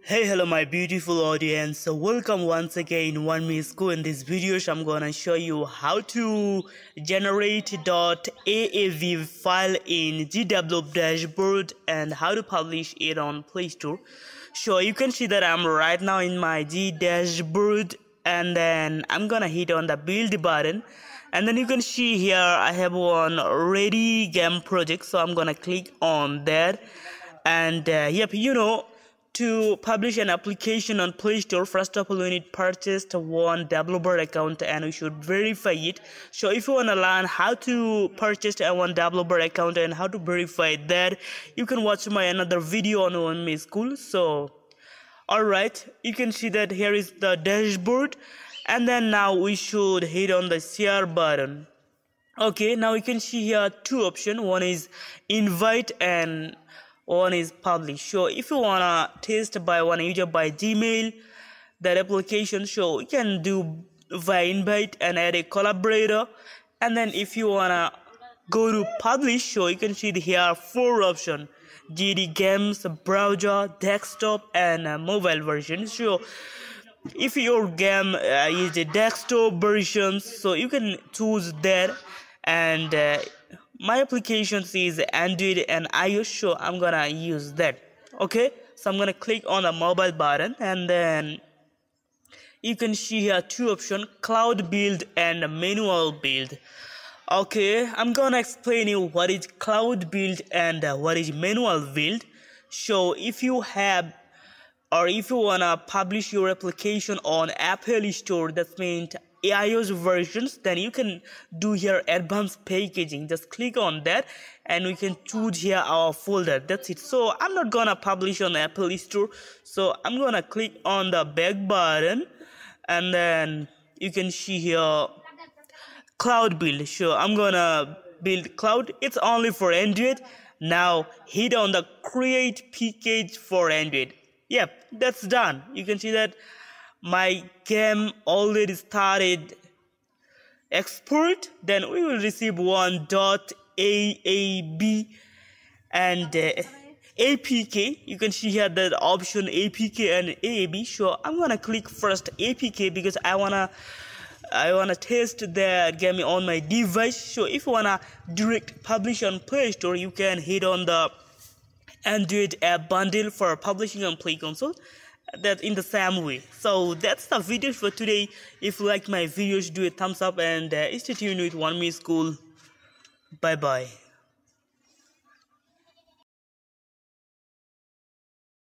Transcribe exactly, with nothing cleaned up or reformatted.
Hey, hello my beautiful audience. So welcome once again in one MinShool. In this video I'm gonna show you how to generate .aav file in GDevelop dashboard and how to publish it on Play Store. So you can see that I'm right now in my G dashboard, and then I'm gonna hit on the build button, and then you can see here I have one ready game project, so I'm gonna click on that. And uh, yep, you know, to publish an application on Play Store, first of all, we need purchased one developer account and we should verify it. So if you want to learn how to purchase a one developer account and how to verify that, you can watch my another video on one MinShool. So alright, you can see that here is the dashboard, and then now we should hit on the share button. Okay, now you can see here two options. One is invite and one is publish. So if you wanna test by one user by Gmail that application, so you can do via invite and add a collaborator. And then if you wanna go to publish, so you can see here four options: G D games, browser, desktop, and uh, mobile version. So if your game uh, is a desktop version, so you can choose that. And uh, my applications is Android and iOS, so I'm gonna use that. Okay, so I'm gonna click on the mobile button, and then you can see here two options: cloud build and manual build. Okay, I'm gonna explain you what is cloud build and uh, what is manual build. So if you have or if you wanna publish your application on Apple Store, that means iOS versions, then you can do here advanced packaging. Just click on that and we can choose here our folder. That's it. So I'm not gonna publish on Apple Store, so I'm gonna click on the back button, and then you can see here cloud build. So I'm gonna build cloud. It's only for Android. Now hit on the create package for Android. Yep, that's done. You can see that my game already started export. Then we will receive one dot A A B and uh, A P K. You can see here that option A P K and A A B. So I'm gonna click first A P K because I wanna I wanna test the game on my device. So if you wanna direct publish on Play Store, you can hit on the Android app bundle for publishing on Play Console. That in the same way. So that's the video for today. If you like my videos, do a thumbs up and uh, stay tuned with one MinShool. Bye bye.